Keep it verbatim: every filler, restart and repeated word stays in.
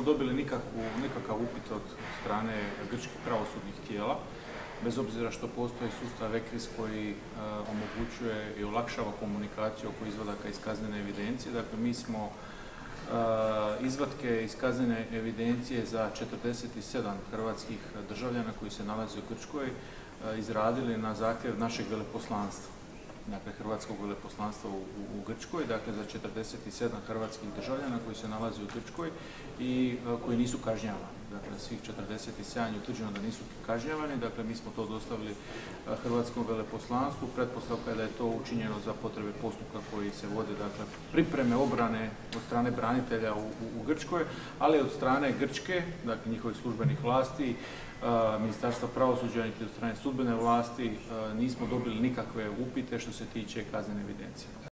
dobili nikakvu, nikakav upit od strane grčkih pravosudnih tijela, bez obzira što postoji sustav ECRIS koji uh, omogućuje i olakšava komunikaciju oko izvadaka iz kaznene evidencije. Dakle, mi smo uh, izvatke iz kaznene evidencije za četrdeset sedam hrvatskih državljana koji se nalaze u Grčkoj uh, izradili na zahtjev našeg veleposlanstva. Dakle, hrvatskog veleposlanstva u, u Grčkoj, dakle za četrdeset sedam hrvatskih državljana koji se nalaze u Grčkoj i a, koji nisu kažnjavani. Dakle, svih četrdeset sedam je utvrđeno da nisu kažnjavani, dakle mi smo to dostavili a, hrvatskom veleposlanstvu. Pretpostavka je da je to učinjeno za potrebe postupka koji se vode, dakle pripreme obrane od strane branitelja u, u, u Grčkoj, ali od strane Grčke, dakle njihovih službenih vlasti, Ministarstva pravosuđa i od strane sudbene vlasti nismo dobili nikakve upite što se tiče kaznene evidencije.